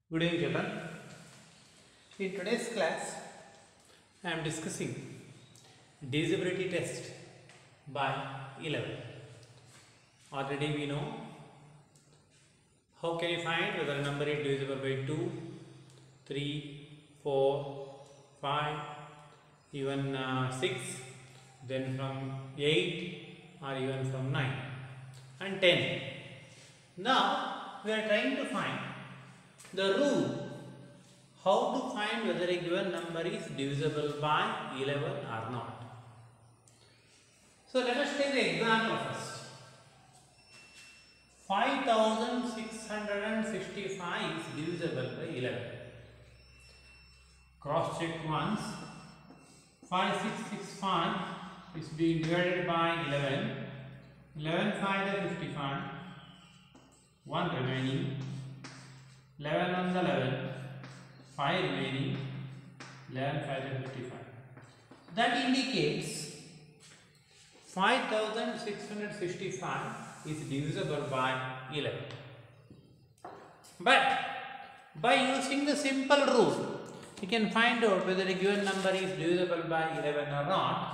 Good evening, children. In today's class, I am discussing divisibility test by 11. Already we know how can you find whether a number is divisible by 2, 3, 4, 5, even 6, then from 8 or even from 9 and 10. Now we are trying to find the rule how to find whether a given number is divisible by 11 or not. So let us take the example first. 5665 is divisible by 11. Cross check once. 5665 is being divided by 11. 11 5 is 55. 1 remaining. 11 on the 11. 5 remaining. 11 5 is 55. That indicates 5665 is divisible by 11. But by using the simple rule, you can find out whether a given number is divisible by 11 or not.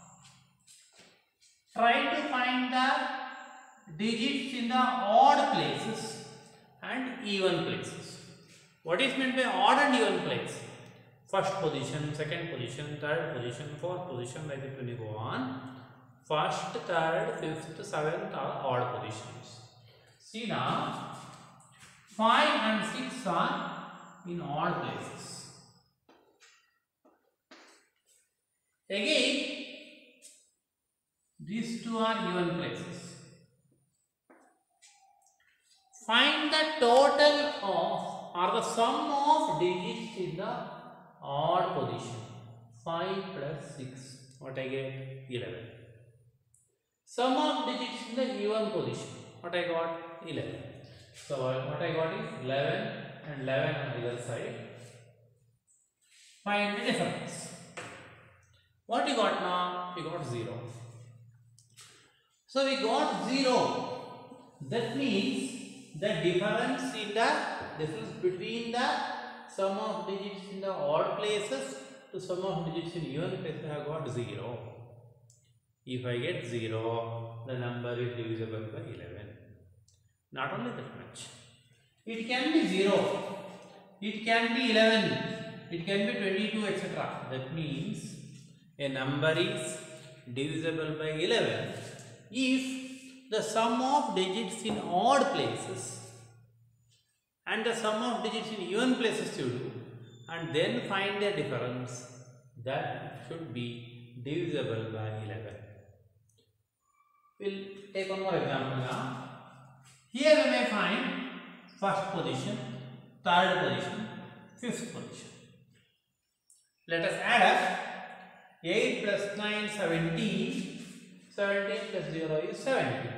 Try to find the digits in the odd places and even places. What is meant by odd and even place? First position, second position, third position, fourth position, like that when you go on. First, third, fifth, seventh are odd positions. See now, 5 and 6 are in odd places. Again, these two are even places. Find the total of or the sum of digits in the odd position. 5 plus 6. What I get? 11. Sum of digits in the even position. What I got? 11. So what I got is 11 and 11 on the other side. Find the difference. What we got now? We got 0. So we got 0. That means the difference between the sum of digits in the odd places to sum of digits in even places, I have got 0. If I get 0, the number is divisible by 11. Not only that much. It can be 0. It can be 11. It can be 22, etc. That means a number is divisible by 11 if the sum of digits in odd places and the sum of digits in even places you do, and then find the difference, that should be divisible by 11. We'll take one more example now. Here we may find first position, third position, fifth position. Let us add up. 8 plus 9, 17. 17 plus 0 is 17.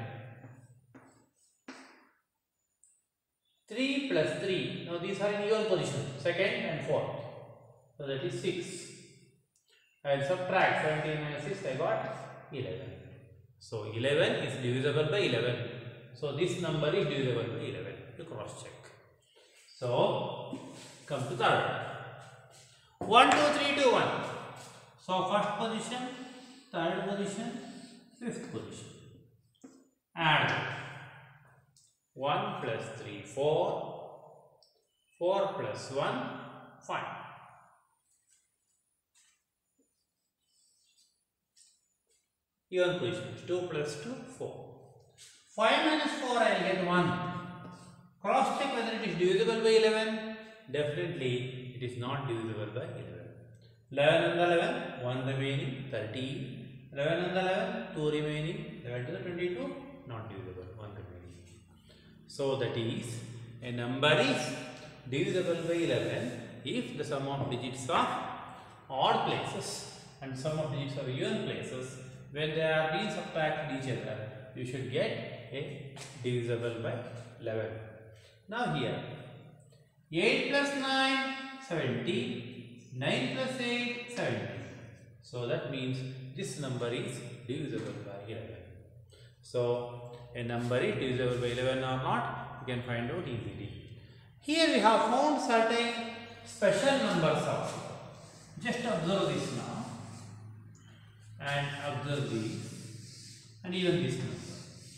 3 plus 3. Now these are in even position, second and fourth. So that is 6. I will subtract 17 minus 6, I got 11. So 11 is divisible by 11. So this number is divisible by 11. You cross check. So come to third. 1, 2, 3, 2, 1. So first position, third position, fifth position. Add 1 plus 3, 4. 4 plus 1, 5. Even positions. 2 plus 2, 4. 5 minus 4, I will get 1. Cross check whether it is divisible by 11. Definitely it is not divisible by 11. 11 on the 11, 1 remaining, 13. 11 on the 11, 2 remaining, 11 to the 22, not divisible, 1 remaining. So that is, a number is divisible by 11 if the sum of digits of odd places and sum of digits of even places, when they are being subtracted each other, you should get a divisible by 11. Now here, 8 plus 9, 17. 9 plus 8, 17. So that means this number is divisible by 11. So a number is divisible by 11 or not, you can find out easily. Here we have found certain special numbers also. Just observe this now and observe these and even this number.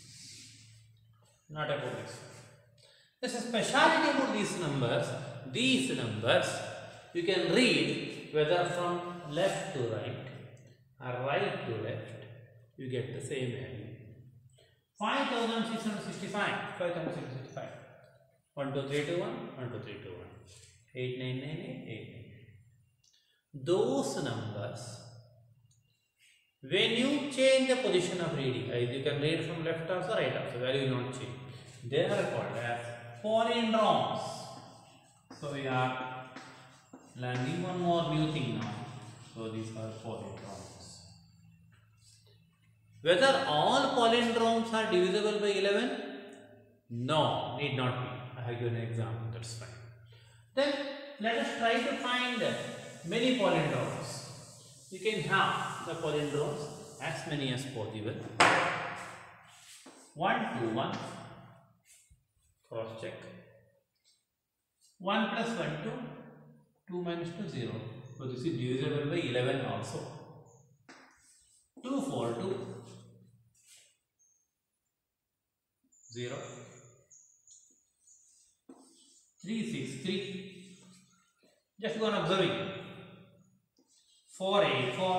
Not about this. There's a speciality about these numbers. These numbers you can read whether from left to right or right to left, you get the same value. 5665, 5665. 12321, 12321. 8998, 8. Those numbers, when you change the position of reading, either you can read from left also right also, value will not change. They are called as palindromes. So we are learning one more new thing now. So these are palindromes. Whether all palindromes are divisible by 11? No, need not be. I have given an example, that's fine. Then let us try to find many palindromes. You can have the palindromes as many as possible. 1 2 1, cross check. 1 plus 1 2, 2 minus 2 0. So this is divisible by 11 also. 2 4 2, 0. 3 6 3. Just go on observing. 4 8 4.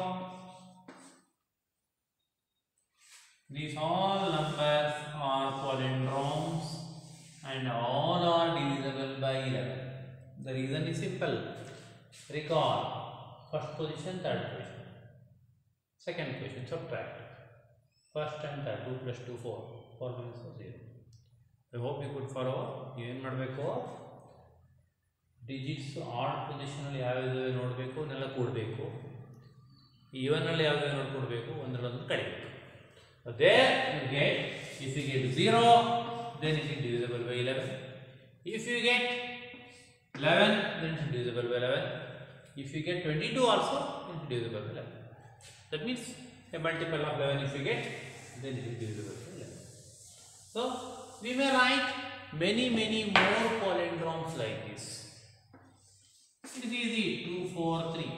These all numbers are palindromes and all are divisible by 11. The reason is simple. Recall first position, third position. Second position, subtract. First and third, 2 plus 2 4. 4 minus 4 0. I hope you could follow. ಏನು ಮಾಡಬೇಕು, digits add ಪೊಸಿಷನಲ್ಲಿ ಯಾವ್ಯಾವ ನೋಡಬೇಕು ನೆಲ್ಲ ಕೂಡಬೇಕು, ಈವನ್ನಲ್ಲಿ ಯಾವ್ಯಾವ ನೋಡ್ಕೊಡ್ಬೇಕು, ಒಂದರೊಂದು ಕಡಿಬೇಕು. There you get, if you get 0, then it is divisible by 11. If you get 11, then it is divisible by 11. If you get 22 also, it is divisible by 11. That means a multiple of 11 if you get, then it is divisible by 11. So we may write many more palindromes like this. It is easy. 2 4 3.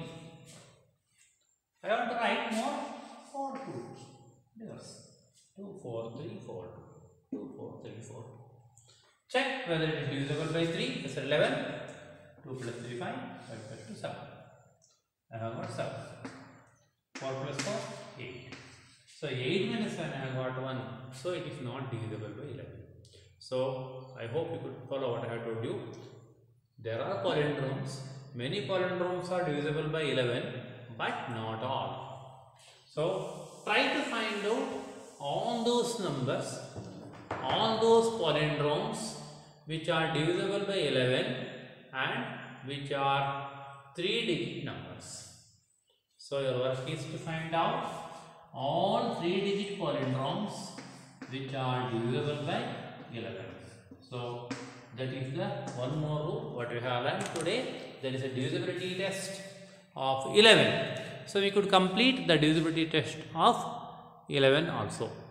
I want to write more. 4 2. Reverse. 2 4 3 4 2. 2 4 3 4. Check whether it is divisible by 3. That's 11. 2 plus 3 5. 5 plus 2 7. I have got 7. 4 plus 4 8. So 8 minus 1 I have got 1. So it is not divisible by 11. So I hope you could follow what I have told you. There are palindromes. Many palindromes are divisible by 11, but not all. So try to find out all those numbers, all those palindromes which are divisible by 11 and which are 3-digit numbers. So your work is to find out all 3-digit palindroms which are divisible by 11. So that is the one more rule what we have learned today. There is a divisibility test of 11. So we could complete the divisibility test of 11 also.